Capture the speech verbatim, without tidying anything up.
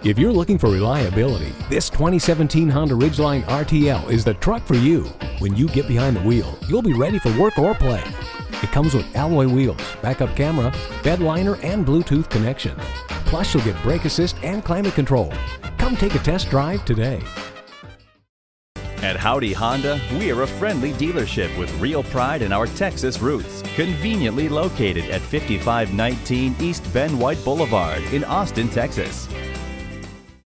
If you're looking for reliability, this twenty seventeen Honda Ridgeline R T L is the truck for you. When you get behind the wheel, you'll be ready for work or play. It comes with alloy wheels, backup camera, bed liner, and Bluetooth connection. Plus, you'll get brake assist and climate control. Come take a test drive today. At Howdy Honda, we are a friendly dealership with real pride in our Texas roots. Conveniently located at fifty-five nineteen East Ben White Boulevard in Austin, Texas.